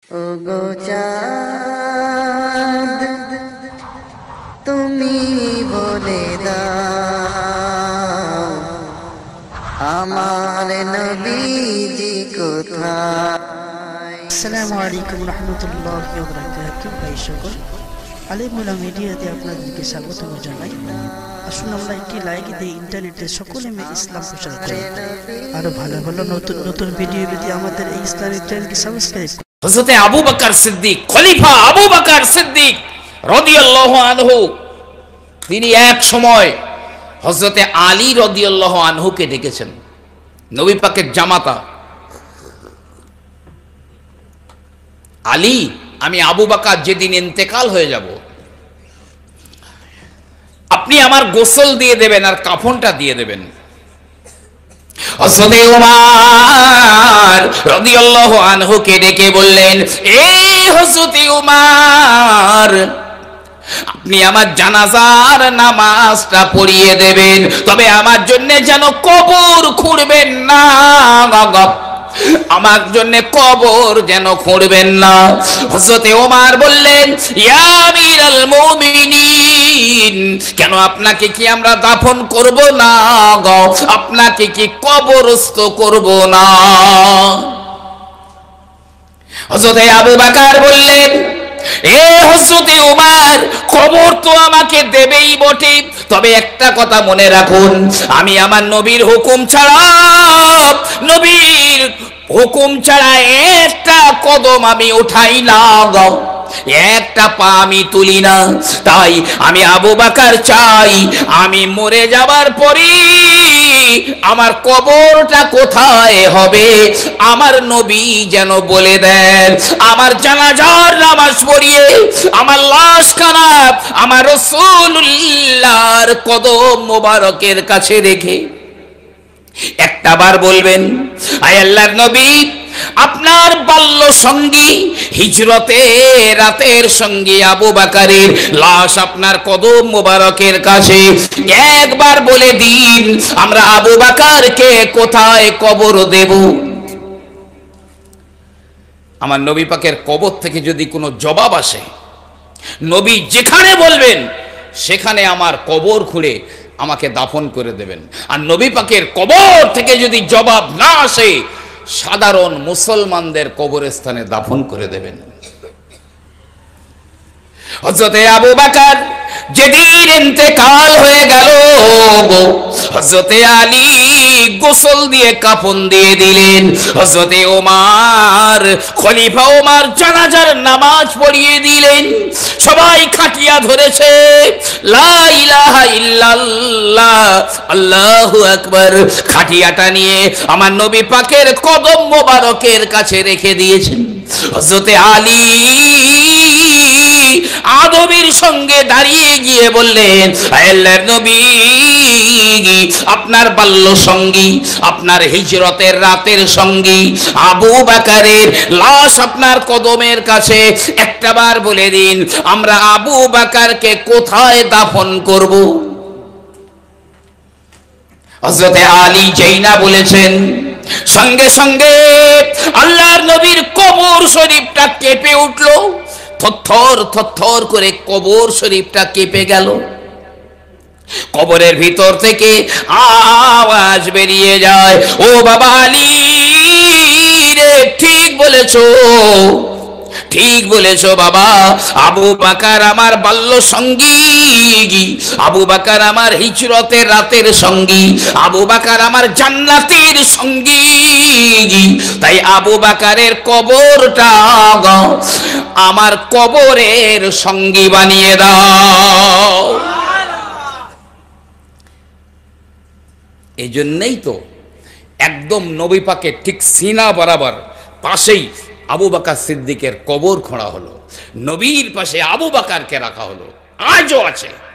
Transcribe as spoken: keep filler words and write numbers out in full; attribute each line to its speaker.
Speaker 1: ওগো চাঁদ তুমি বলে দাও আমার নবীজি কোথায়।
Speaker 2: আসসালামু আলাইকুম রহমতুল্লাহি ওয়া বারাকাতুহু। ভাই সকল, আলিমুল্লাহ মিডিয়াতে আপনাদেরকে স্বাগত জানাই। আসুন আমরা একটি লাইক দিয়ে ইন্টারনেটে সকলে মিলে ইসলাম প্রচার করি। আরো ভালো ভালো নতুন নতুন ভিডিও পেতে আমাদের এই ইসলামিক চ্যানেলকে সাবস্ক্রাইব করুন।
Speaker 3: হযরতে আবু বকর সিদ্দিক, খলিফা আবু বকর সিদ্দিক রাদিয়াল্লাহু আনহু, তিনি এক সময় হযরতে আলী রাদিয়াল্লাহু আনহুকে ডেকেছেন। নবী পাকের জামাতা আলী, আমি আবু বকর যেদিন ইন্তেকাল হয়ে যাব, আপনি আমার গোসল দিয়ে দেবেন আর কাফনটা দিয়ে দেবেন। হযরতে উমর রাদিয়াল্লাহু আনহুকে ডেকে বললেন, এ হযরতে উমর, আপনি আমার জানাজার নামাজটা পড়িয়ে দেবেন, তবে আমার জন্য যেন কবর খুঁড়বেন না, আমার জন্য কবর যেন খুঁড়বেন না। হযরতে ওমর বললেন, ইয়া আমিরাল মুমিনিন, কেন আপনাকে কি আমরা দাফন করব না, আপনাকে কি কবরস্থ করব না? হযরতে আবু বকর বললেন, এ হযরতে ওমর, কবর তো আমাকে দেবেই বটে, তবে একটা কথা মনে রাখুন, আমি আমার নবীর হুকুম ছাড়া নবীর হুকুম ছাড়া একটা কদম আমি উঠাই না, একটা পা আমি তুলি না। তাই আমি আবু বকর চাই, আমি মরে যাবার পরে আমার কবরটা কোথায় হবে আমার নবী যেন বলে দেন। আমার জানাজার নামাজ পড়িয়ে আমার লাশখানা আমার রাসূলুল্লাহর কদম মোবারকের কাছে রেখে একটা বার বলবেন, আয় আল্লাহর নবী, আপনার বাল্য সঙ্গী হিজরতে রাতের সঙ্গী আবু বকরের লাশ আপনার কদম মোবারকের কাছে, একবার বলে দিন আমরা আবু বকরকে কোথায় কবর দেব। আমার নবী পাকের কবর থেকে যদি কোনো জবাব আসে, নবী যেখানে বলবেন সেখানে আমার কবর খুঁড়ে আমাকে দাফন করে দেবেন। আর নবী পাকের কবর থেকে যদি জবাব না আসে, সাধারণ মুসলমানদের কবরস্থানে দাফন করে দেবেন। হযরতে আবু বকর যেদিন ইন্তেকাল হয়ে গেল, হযরতে আলী গোসল দিয়ে কাফন দিয়ে দিলেন। হযরতে ওমর খলিফা ওমর জানাজার নামাজ পড়িয়ে দিলেন। সবাই খাটিয়া ধরেছে, লা ইলাহা ইল্লাল্লাহ, আল্লাহু আকবার। খাটিয়াটা নিয়ে আমার নবী পাকের কদম মোবারকের কাছে রেখে দিয়েছেন। হযরতে আলী আদবের সঙ্গে দাঁড়িয়ে গিয়ে বললেন, আল্লাহর নবী, আপনার বাল্য সঙ্গী, আপনার হিজরতের রাতের সঙ্গী আবু বকরের লাশ আপনার কদমের কাছে, একটা বার বলে দিন আমরা আবু বকরকে কোথায় দাফন করব। হযরতে আলী যেই না বলেছেন, সঙ্গে সঙ্গে আল্লাহর নবীর কবর শরীফটা কেঁপে উঠল। থরথর থরথর করে কবর শরীফটা কেঁপে গেল। কবরের ভিতর থেকে আওয়াজ বেরিয়ে যায়, ও বাবা আলী রে, ঠিক বলেছো, ঠিক বলেছো বাবা। আবু বকর আমার বাল্য সঙ্গী, আবু বকর আমার হিজরতের রাতের সঙ্গী, আবু বকর আমার জান্নাতের সঙ্গী। তাই আবু বকরের কবরটা আমার কবরের সঙ্গী বানিয়ে দাও। এই জন্যই তো একদম নবী পাকের ঠিক সিনা বরাবর পাশেই আবু বকর সিদ্দিকের কবর খোঁড়া হলো, নবীর পাশে আবু বকরকে রাখা হলো, আজও আছে।